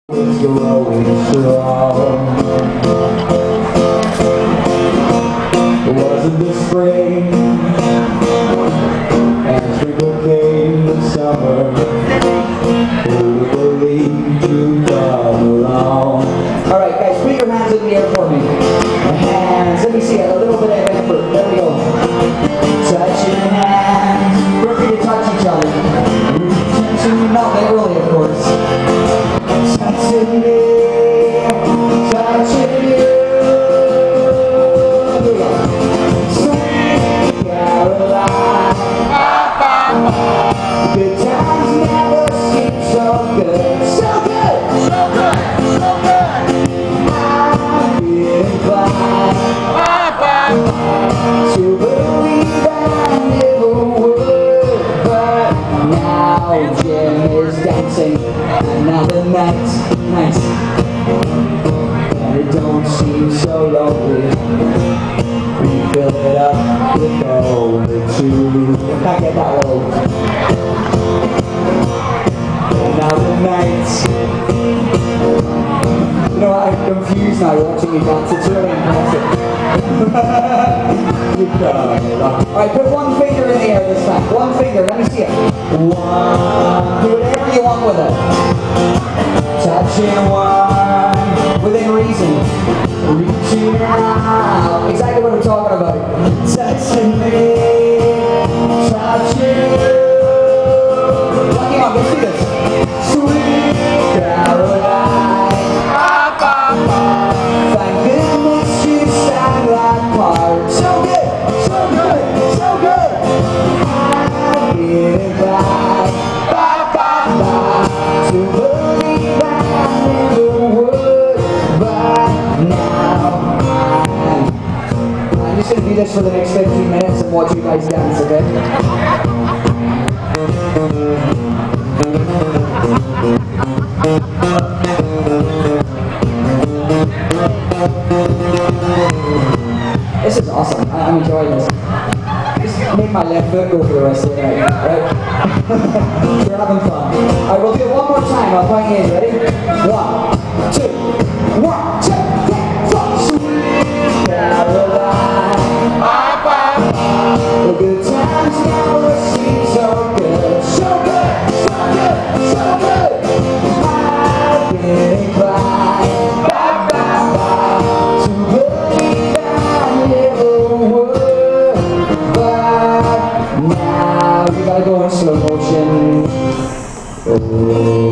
growing strong. Wasn't the spring, and spring came the summer. Who would believe you'd come along? Alright guys, put your hands in the air for me. Hands, let me see it, a little bit of effort. There we go. Touching hands. We're free to touch each other. Not literally, of course. Touching you, touching you. Here we go. Sweet Caroline. Good times never seem so good. So good! So good! So good! I'm feeling fine. To believe I never would, but now Jim is dancing another night. Nice. And it don't seem so lonely. We fill it up with only two. Can't get that low. Another night. You know what, I'm confused now watching you dance. It's really impressive. Alright, put one finger in the air this time. One finger, let me see it. One. Do whatever you want with it. Touching one within reason. Reaching out. Exactly what we're talking about. Touching me. Touching you. Come on, let's do this. Sweet Caroline. Thank goodness you sang that part. So good, so good, so good. I'm getting back, to believe I never would, but now I'm just going to do this for the next 15 minutes and watch you guys dance, okay? This is awesome. I'm enjoying this. Just make my left foot go for the rest of the night, right? We're having fun. Alright, we'll do it one more time. I'll point you in. Ready? 1, 2, 1, 2, 3, 4. Sweet Caroline. The good times never seem so good. So good, so good, so good. I've been inclined to believe I never would, but now you gotta go in slow motion. Oh.